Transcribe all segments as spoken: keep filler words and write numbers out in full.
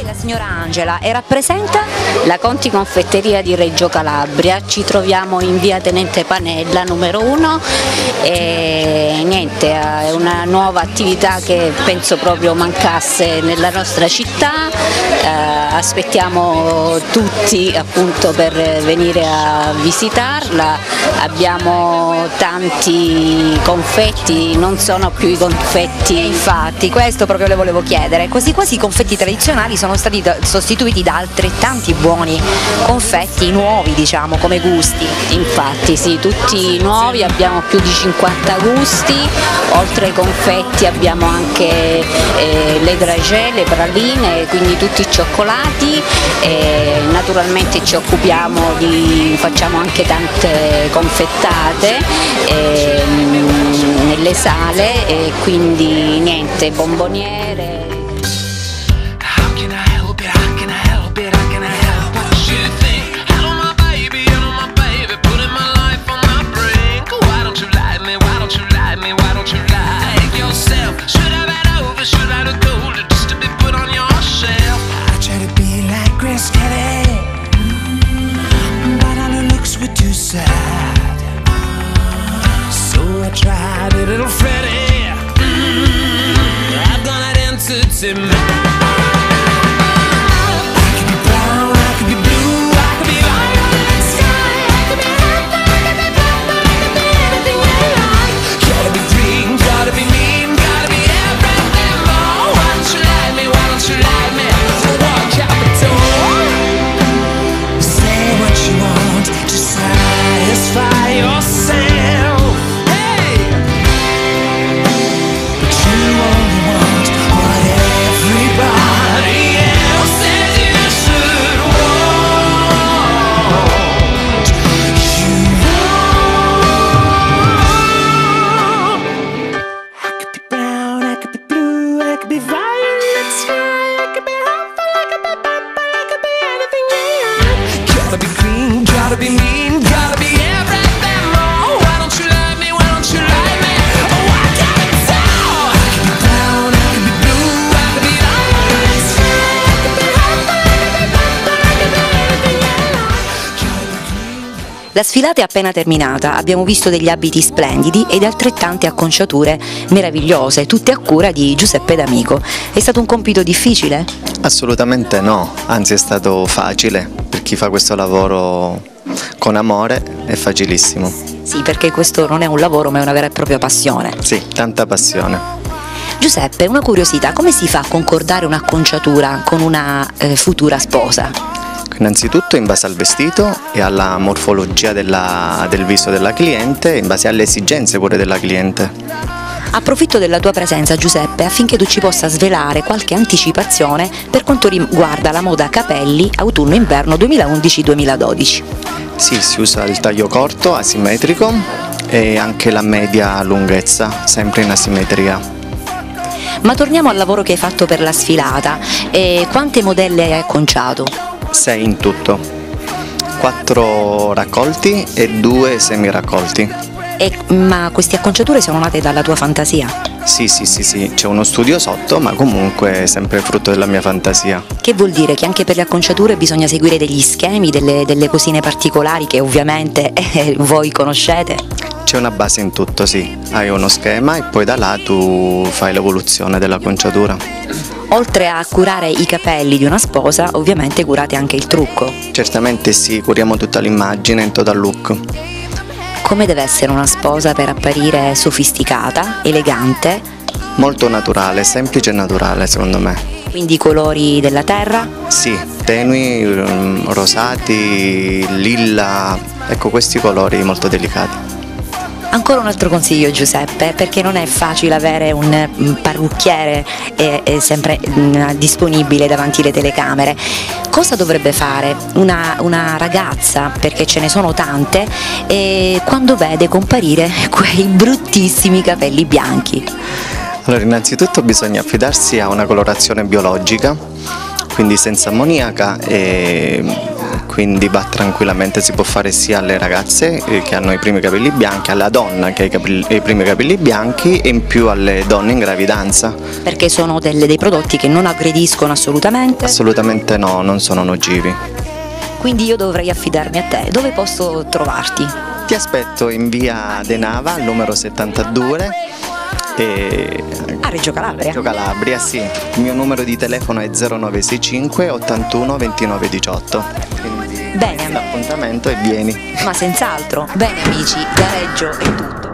è la signora Angela e rappresenta la Conti Confetteria di Reggio Calabria. Ci troviamo in via Tenente Panella numero uno e niente, è una nuova attività che penso proprio mancasse nella nostra città. Eh, aspettiamo tutti appunto per venire a visitarla. Abbiamo tanti confetti, non sono più i confetti. Infatti, questo proprio le volevo chiedere, quasi quasi i confetti tradizionali sono stati da, sostituiti da altrettanti buoni confetti nuovi, diciamo, come gusti. Infatti sì, tutti nuovi, abbiamo più di cinquanta gusti, oltre ai confetti abbiamo anche eh, le dragée, le praline, quindi tutti i cioccolati, e naturalmente ci occupiamo di, facciamo anche tante confettate eh, nelle sale e quindi niente, bomboniere. Tried it, little Freddy. Mm, I've done it into me. I could be brown, I could be blue, I could be violet sky, I could be purple, I could be purple, I could be anything you like. Gotta be green, gotta be mean, gotta be everything more. Why don't you like me? Why don't you like me? So walk out the door. Say what you want to satisfy yourself. La sfilata è appena terminata, abbiamo visto degli abiti splendidi ed altrettante acconciature meravigliose, tutte a cura di Giuseppe D'Amico. È stato un compito difficile? Assolutamente no, anzi è stato facile, per chi fa questo lavoro con amore è facilissimo. Sì, perché questo non è un lavoro ma è una vera e propria passione. Sì, tanta passione. Giuseppe, una curiosità, come si fa a concordare un'acconciatura con una eh, futura sposa? Innanzitutto in base al vestito e alla morfologia della, del viso della cliente, in base alle esigenze pure della cliente. Approfitto della tua presenza, Giuseppe, affinché tu ci possa svelare qualche anticipazione per quanto riguarda la moda capelli autunno-inverno duemilaundici duemiladodici. Sì, si usa il taglio corto, asimmetrico, e anche la media lunghezza, sempre in asimmetria. Ma torniamo al lavoro che hai fatto per la sfilata. E quante modelle hai acconciato? Sei in tutto, quattro raccolti e due semi-raccolti. E, ma queste acconciature sono nate dalla tua fantasia? Sì, sì, sì, sì, c'è uno studio sotto, ma comunque è sempre frutto della mia fantasia. Che vuol dire che anche per le acconciature bisogna seguire degli schemi, delle, delle cosine particolari che ovviamente eh, voi conoscete? C'è una base in tutto, sì, hai uno schema e poi da là tu fai l'evoluzione dell'acconciatura. Oltre a curare i capelli di una sposa, ovviamente curate anche il trucco. Certamente sì, curiamo tutta l'immagine, in total look. Come deve essere una sposa per apparire sofisticata, elegante? Molto naturale, semplice e naturale secondo me. Quindi i colori della terra? Sì, tenui, rosati, lilla, ecco questi colori molto delicati. Ancora un altro consiglio, Giuseppe, perché non è facile avere un parrucchiere eh, eh, sempre mh, disponibile davanti alle telecamere. Cosa dovrebbe fare una, una ragazza, perché ce ne sono tante, eh, quando vede comparire quei bruttissimi capelli bianchi? Allora, innanzitutto bisogna affidarsi a una colorazione biologica, quindi senza ammoniaca, e quindi va tranquillamente, si può fare sia alle ragazze eh, che hanno i primi capelli bianchi, alla donna che ha i, capelli, i primi capelli bianchi e in più alle donne in gravidanza. Perché sono delle, dei prodotti che non aggrediscono assolutamente? Assolutamente no, non sono nocivi. Quindi io dovrei affidarmi a te. Dove posso trovarti? Ti aspetto in via De Nava, al numero settantadue. E... a Reggio Calabria. Reggio Calabria, sì. Il mio numero di telefono è zero nove sei cinque ottantuno ventinove diciotto. Quindi bene, l'appuntamento e vieni. Ma senz'altro. Bene amici, da Reggio è tutto.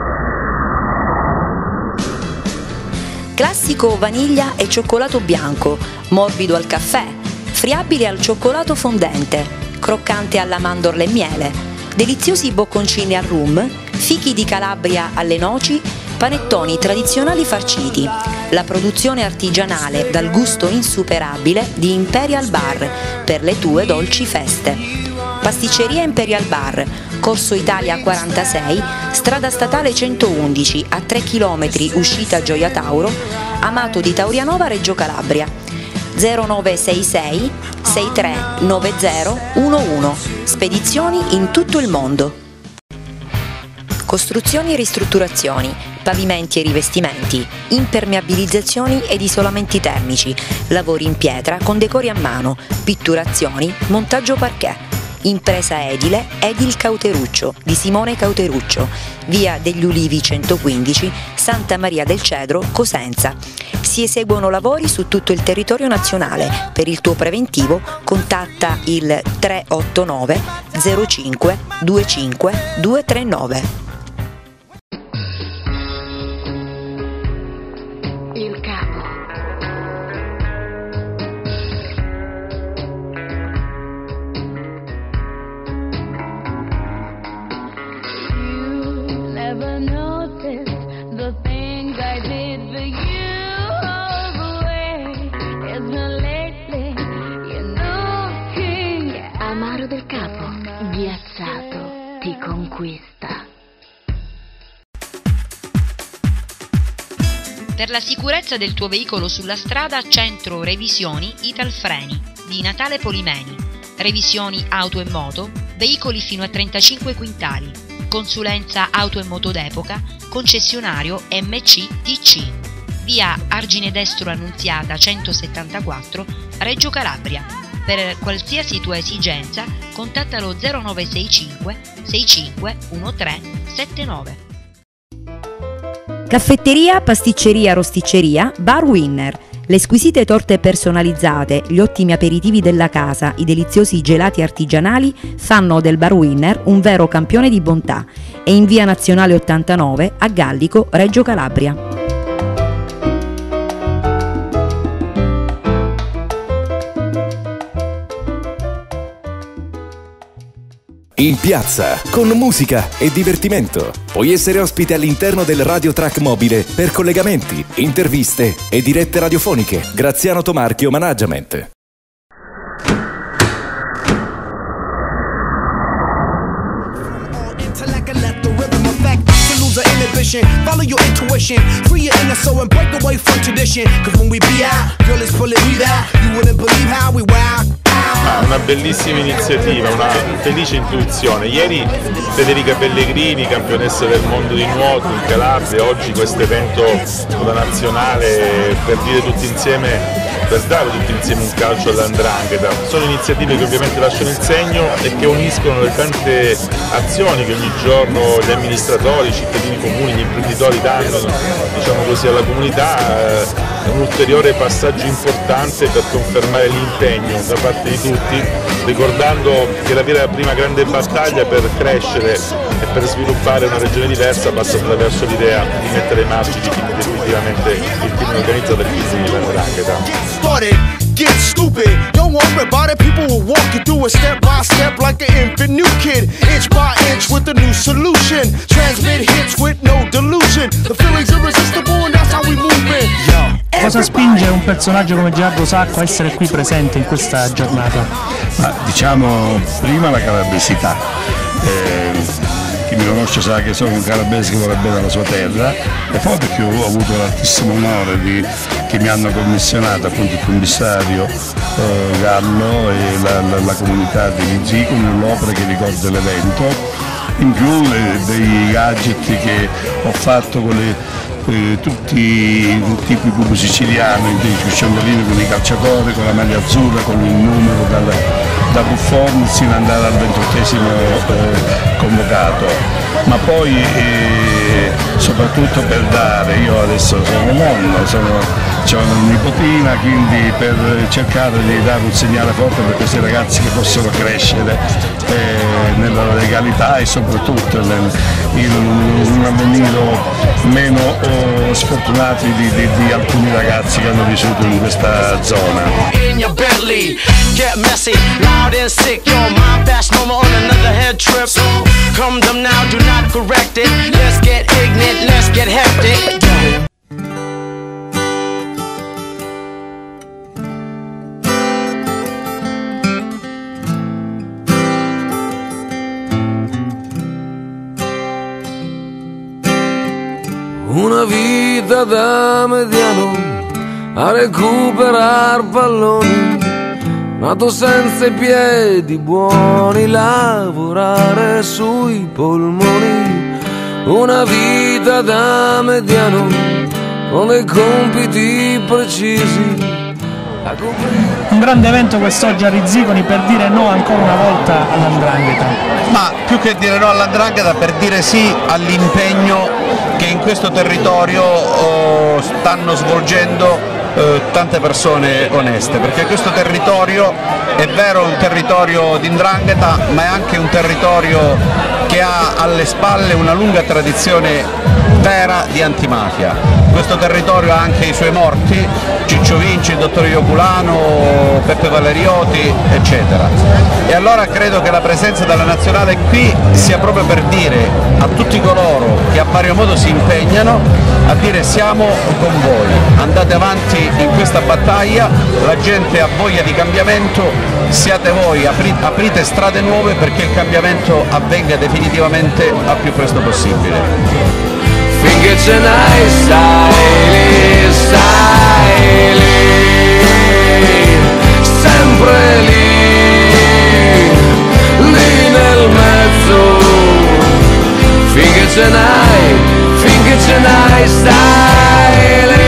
Classico vaniglia e cioccolato bianco, morbido al caffè, friabile al cioccolato fondente, croccante alla mandorla e miele, deliziosi bocconcini al rum, fichi di Calabria alle noci, panettoni tradizionali farciti, la produzione artigianale dal gusto insuperabile di Imperial Bar per le tue dolci feste. Pasticceria Imperial Bar, Corso Italia quarantasei, strada statale centoundici, a tre chilometri uscita Gioia Tauro, Amato di Taurianova, Reggio Calabria. zero nove sei sei sei tre nove zero uno uno. Spedizioni in tutto il mondo. Costruzioni e ristrutturazioni, pavimenti e rivestimenti, impermeabilizzazioni ed isolamenti termici, lavori in pietra con decori a mano, pitturazioni, montaggio parquet. Impresa edile Edil Cauteruccio di Simone Cauteruccio, via degli Ulivi centoquindici, Santa Maria del Cedro, Cosenza. Si eseguono lavori su tutto il territorio nazionale. Per il tuo preventivo contatta il tre otto nove zero cinque due cinque due tre nove. Il capo. You never noticed the things I did for you all the way. It's been lately, you're looking. Amaro del capo, ghiacciato, ti conquista. Per la sicurezza del tuo veicolo sulla strada, Centro Revisioni Italfreni di Natale Polimeni. Revisioni auto e moto, veicoli fino a trentacinque quintali. Consulenza auto e moto d'epoca, concessionario M C T C. Via Argine Destro Annunziata centosettantaquattro, Reggio Calabria. Per qualsiasi tua esigenza, contattalo zero nove sei cinque sei cinque uno tre sette nove. Caffetteria, pasticceria, rosticceria, Bar Winner. Le squisite torte personalizzate, gli ottimi aperitivi della casa, i deliziosi gelati artigianali fanno del Bar Winner un vero campione di bontà. È in via Nazionale ottantanove a Gallico, Reggio Calabria. In piazza, con musica e divertimento. Puoi essere ospite all'interno del Radio Track mobile per collegamenti, interviste e dirette radiofoniche. Graziano Tomarchio Management. Follow your intuition, free your inner soul and break away from tradition. Cause when we be out, girl, it's pulling me out. You wouldn't believe how we wow. Ah, una bellissima iniziativa, una felice intuizione. Ieri Federica Pellegrini, campionessa del mondo di nuoto in Calabria, oggi questo evento sulla nazionale per dire tutti insieme, per dare tutti insieme un calcio all''ndrangheta. Sono iniziative che ovviamente lasciano il segno e che uniscono le tante azioni che ogni giorno gli amministratori, i cittadini comuni, gli imprenditori danno, diciamo così, alla comunità. È un ulteriore passaggio importante per confermare l'impegno da parte di tutti, ricordando che la vera prima grande battaglia per crescere e per sviluppare una regione diversa passa attraverso l'idea di mettere ai margini definitivamente il crimine organizzato e il crimine dell'ndrangheta. Get stupid, don't worry about it. People will walk you through it step by step like an infant new kid, inch by inch with a new solution. Transmit hits with no delusion. The feeling's irresistible and that's how we move in. Yo. Cosa spinge un personaggio come Gerardo Sacco a essere qui presente in questa giornata? Ma diciamo prima la calabresità. Eh, chi mi conosce sa che sono un calabrese che vuole bene alla sua terra, e poi perché ho avuto l'altissimo onore di, che mi hanno commissionato appunto il commissario eh, Gallo e la, la, la comunità di Rizziconi nell'opera che ricorda l'evento, in più eh, dei gadget che ho fatto con le Eh, tutti i tipi club siciliano, i ciondolini con i calciatori, con la maglia azzurra, con il numero dal, da Buffon sino ad andare al ventottesimo eh, convocato, ma poi eh, soprattutto per dare, io adesso sono nonno, sono ho una nipotina, quindi per cercare di dare un segnale forte per questi ragazzi che possono crescere eh, nella legalità e soprattutto nel, in un avvenire meno oh, sfortunati di, di, di alcuni ragazzi che hanno vissuto in questa zona. In your belly, get messy, loud and sick. Your mind fast, no more on another head trip. So come them now, do not correct it. Let's get ignorant, let's get hectic. Una vita da mediano a recuperar palloni, nato senza i piedi buoni, lavorare sui polmoni. Una vita da mediano con dei compiti precisi. Un grande evento quest'oggi a Rizziconi per dire no ancora una volta all'andrangheta. Ma più che dire no all'andrangheta, per dire sì all'impegno che in questo territorio oh, stanno svolgendo eh, tante persone oneste, perché questo territorio è vero, è un territorio di 'ndrangheta, ma è anche un territorio che ha alle spalle una lunga tradizione vera di antimafia. Questo territorio ha anche i suoi morti, Ciccio Vinci, il dottore Ioculano, Peppe Valerioti, eccetera. E allora credo che la presenza della nazionale qui sia proprio per dire a tutti coloro che a vario modo si impegnano, a dire siamo con voi, andate avanti in questa battaglia, la gente ha voglia di cambiamento, siate voi, apri, aprite strade nuove perché il cambiamento avvenga definitivamente al più presto possibile. Finché ce n'hai stai lì, stai lì, sempre lì, lì nel mezzo. Finché ce n'hai, finché ce n'hai stai lì.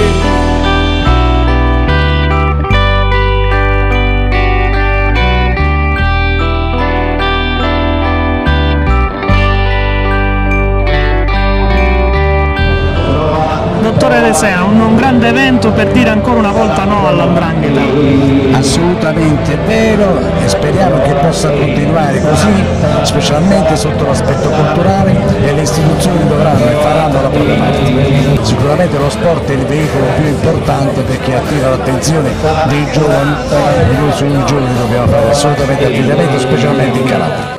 Dottore De Sena, un, un grande evento per dire ancora una volta no all'andrangheta. Assolutamente vero, e speriamo che possa continuare così, specialmente sotto l'aspetto culturale, e le istituzioni dovranno e faranno la propria parte. Sicuramente lo sport è il veicolo più importante perché attira l'attenzione dei giovani e noi sui giovani dobbiamo fare assolutamente affidamento, specialmente in Calabria.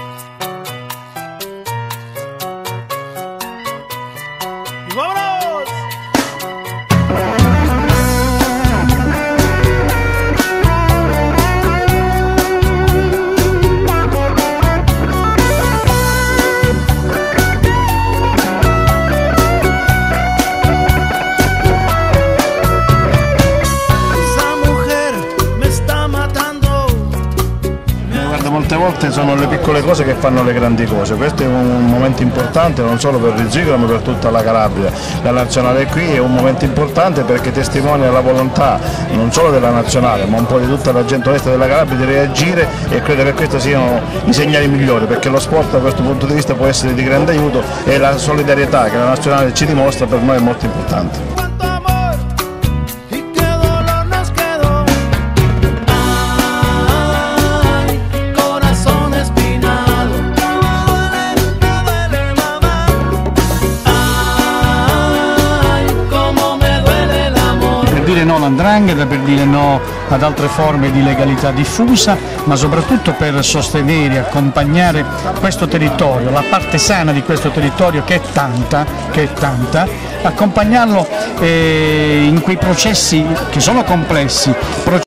Molte volte sono le piccole cose che fanno le grandi cose, questo è un momento importante non solo per Rizziconi ma per tutta la Calabria. La nazionale qui è un momento importante perché testimonia la volontà non solo della nazionale ma un po' di tutta la gente onesta della Calabria di reagire, e credo che questi siano i segnali migliori, perché lo sport da questo punto di vista può essere di grande aiuto e la solidarietà che la nazionale ci dimostra per noi è molto importante. No all'andrangheta, per dire no ad altre forme di legalità diffusa, ma soprattutto per sostenere e accompagnare questo territorio, la parte sana di questo territorio che è tanta, che è tanta, accompagnarlo eh, in quei processi che sono complessi.